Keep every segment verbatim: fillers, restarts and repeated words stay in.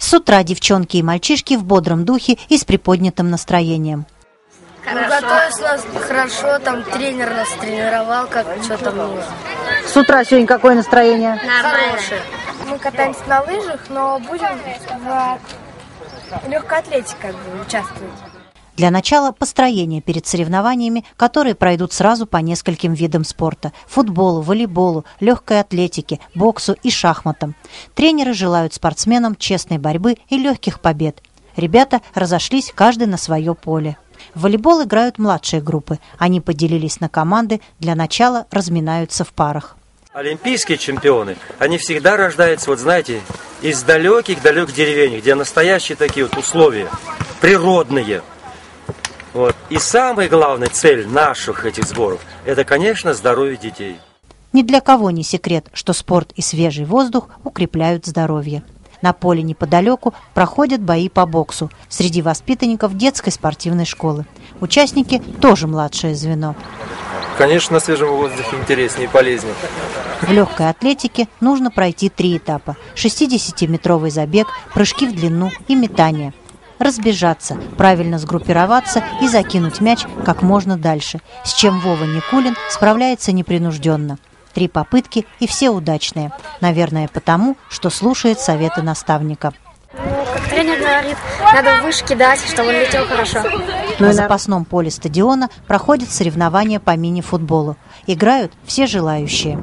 С утра девчонки и мальчишки в бодром духе и с приподнятым настроением. Ну, готовились нас хорошо, там тренер нас тренировал, как что там нужно. С утра сегодня какое настроение? Хорошее. Мы катаемся на лыжах, но будем в легкой атлетике как бы участвовать. Для начала построение перед соревнованиями, которые пройдут сразу по нескольким видам спорта – футболу, волейболу, легкой атлетике, боксу и шахматам. Тренеры желают спортсменам честной борьбы и легких побед. Ребята разошлись каждый на свое поле. В волейбол играют младшие группы. Они поделились на команды, для начала разминаются в парах. Олимпийские чемпионы, они всегда рождаются, вот знаете, из далеких-далеких деревень, где настоящие такие вот условия, природные. Вот. И самая главная цель наших этих сборов – это, конечно, здоровье детей. Ни для кого не секрет, что спорт и свежий воздух укрепляют здоровье. На поле неподалеку проходят бои по боксу среди воспитанников детской спортивной школы. Участники тоже младшее звено. Конечно, на свежем воздухе интереснее и полезнее. В легкой атлетике нужно пройти три этапа – шестидесятиметровый забег, прыжки в длину и метание. Разбежаться, правильно сгруппироваться и закинуть мяч как можно дальше, с чем Вова Никулин справляется непринужденно. Три попытки и все удачные. Наверное, потому, что слушает советы наставника. Ну, как тренер говорит, надо выше кидать, чтобы он летел хорошо. На запасном поле стадиона проходят соревнования по мини-футболу. Играют все желающие.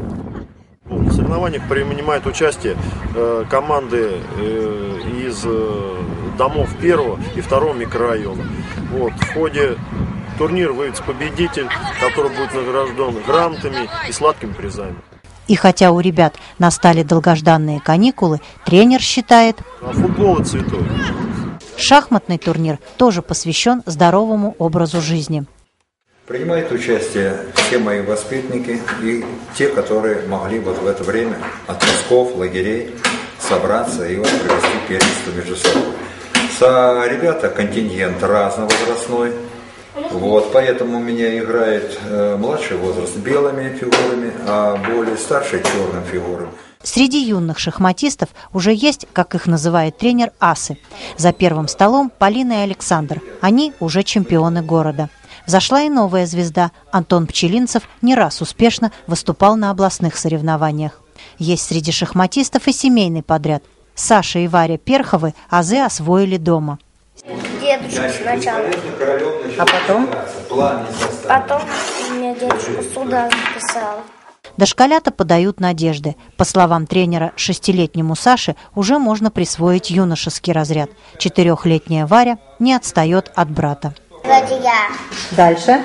В соревнованиях принимают участие э, команды э, из э, домов первого и второго микрорайона. Вот, в ходе турнира выйдет победитель, который будет награжден грантами и сладкими призами. И хотя у ребят настали долгожданные каникулы, тренер считает, а футбол и цветок. Шахматный турнир тоже посвящен здоровому образу жизни. Принимают участие все мои воспитанники и те, которые могли вот в это время от мазков, лагерей собраться и вот провести первенство между собой. Со ребята контингент разновозрастной, вот, поэтому у меня играет э, младший возраст белыми фигурами, а более старший черным фигурами. Среди юных шахматистов уже есть, как их называет тренер, асы. За первым столом Полина и Александр. Они уже чемпионы города. Взошла и новая звезда. Антон Пчелинцев не раз успешно выступал на областных соревнованиях. Есть среди шахматистов и семейный подряд. Саша и Варя Перховы азы освоили дома. Дедушка сначала. А потом? Потом меня дедушка сюда записал. Дошколята подают надежды. По словам тренера, шестилетнему Саше уже можно присвоить юношеский разряд. Четырехлетняя Варя не отстает от брата. Ладья. Дальше.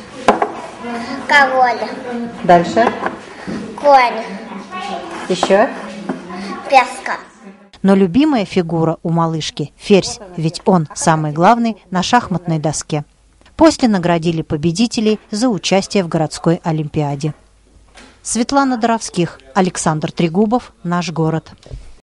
Король. Дальше. Конь. Еще. Песка. Но любимая фигура у малышки – ферзь, ведь он самый главный на шахматной доске. После наградили победителей за участие в городской олимпиаде. Светлана Доровских, Александр Трегубов, «Наш город».